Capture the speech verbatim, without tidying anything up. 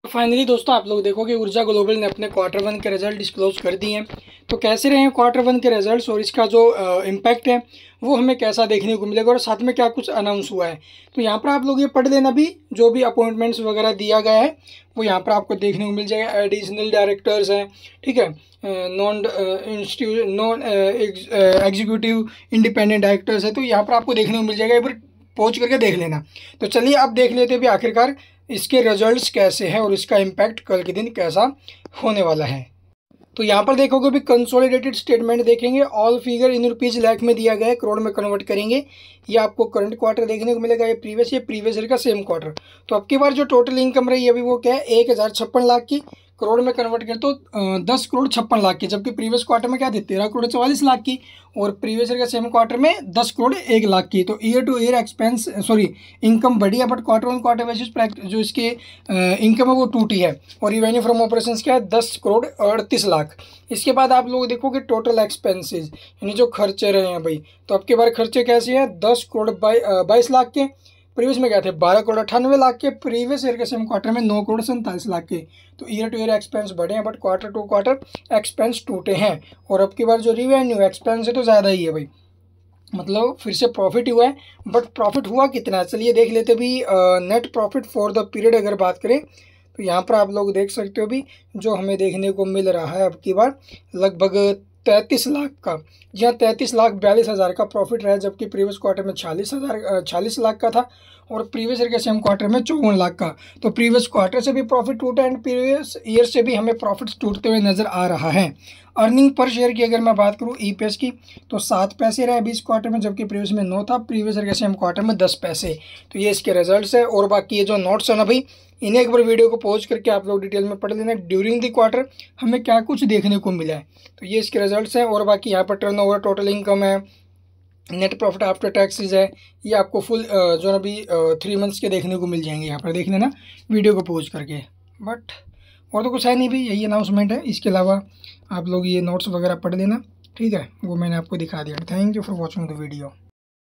Finally दोस्तों आप लोग देखो कि ऊर्जा ग्लोबल ने अपने क्वार्टर वन के रिजल्ट डिस्क्लोज कर दिए हैं। तो कैसे रहे हैं क्वार्टर वन के रिजल्ट्स और इसका जो इम्पैक्ट है वो हमें कैसा देखने को मिलेगा और साथ में क्या कुछ अनाउंस हुआ है। तो यहाँ पर आप लोग ये पढ़ लेना, भी जो भी अपॉइंटमेंट्स वगैरह दिया गया है वो यहाँ पर आपको देखने को मिल जाएगा। एडिशनल डायरेक्टर्स हैं, ठीक है, non institute non executive independent directors है, तो यहाँ पर आपको देखने को मिल जाएगा। एक बार पहुँच करके देख लेना। तो चलिए अब देख लेते हैं भी आखिरकार इसके रिजल्ट्स कैसे हैं और इसका इम्पैक्ट कल के दिन कैसा होने वाला है। तो यहाँ पर देखोगे भी कंसोलिडेटेड स्टेटमेंट देखेंगे, all figure in rupees lakh में दिया गया है, करोड़ में कन्वर्ट करेंगे। ये आपको करंट क्वार्टर देखने को मिलेगा, ये प्रीवियस ये प्रीवियस ईयर का सेम क्वार्टर। तो अब की बार जो टोटल इनकम रही है अभी वो क्या है, एक हज़ार छप्पन लाख की, करोड़ में कन्वर्ट करें तो दस करोड़ छप्पन लाख की, जबकि प्रीवियस क्वार्टर में क्या थी तेरह करोड़ चवालीस लाख की और प्रीवियस ईयर का सेम क्वार्टर में दस करोड़ एक लाख की। तो year to year expense sorry income बढ़ी है, but quarter on quarter basis पर जो इसके इनकम है वो टूटी है। और रिवेन्यू फ्रॉम ऑपरेशंस क्या है, दस करोड़ अड़तीस लाख। इसके बाद आप लोग देखोगे टोटल एक्सपेंसेस यानी जो खर्चे रहे हैं भाई, तो अब के बार खर्चे कैसे हैं, दस करोड़ बाईस लाख के, प्रीवियस में क्या थे बारह करोड़ अट्ठानवे लाख के, प्रीवियस ईयर के सेम क्वार्टर में नौ करोड़ सैंतालीस लाख के। तो ईयर टू ईयर एक्सपेंस बढ़े हैं, but quarter to quarter expense टूटे हैं। और अब की बार जो रिवेन्यू एक्सपेंस है तो ज़्यादा ही है भाई, मतलब फिर से प्रॉफिट हुआ है, बट प्रॉफिट हुआ कितना है चलिए देख लेते भी। Net profit for the period अगर बात करें तो यहाँ पर आप लोग देख सकते हो भी जो हमें देखने को मिल रहा है अब की बार लगभग तैंतीस लाख का, जहाँ तैंतीस लाख बयालीस हज़ार का प्रॉफिट रहा है, जबकि प्रीवियस क्वार्टर में छियालीस हज़ार छियालीस लाख का था और प्रीवियस ईयर के सेम क्वार्टर में चौवन लाख का। तो प्रीवियस क्वार्टर से भी प्रॉफिट टूटा एंड प्रीवियस ईयर से भी हमें प्रॉफिट टूटते हुए नज़र आ रहा है। अर्निंग पर शेयर की अगर मैं बात करूँ ईपीएस की तो सात पैसे रहे बीस क्वार्टर में, जबकि प्रीवियस में नौ था, प्रीवियस ईयर के सेम क्वार्टर में दस पैसे। तो ये इसके रिजल्ट्स है। और बाकी ये जो नोट्स है ना भाई, इन्हें एक बार वीडियो को पॉज करके आप लोग डिटेल में पढ़ लेना ड्यूरिंग द क्वार्टर हमें क्या कुछ देखने को मिला है। तो ये इसके रिजल्ट्स हैं। और बाकी यहाँ पर टर्नओवर, टोटल इनकम है, नेट प्रॉफिट आफ्टर टैक्सेस है, ये आपको फुल जो अभी थ्री मंथ्स के देखने को मिल जाएंगे। यहाँ पर देख लेना वीडियो को पॉज करके। बट और तो कुछ है नहीं भी, यही अनाउंसमेंट है। इसके अलावा आप लोग ये नोट्स वगैरह पढ़ लेना, ठीक है, वो मैंने आपको दिखा दिया। Thank you for watching the video.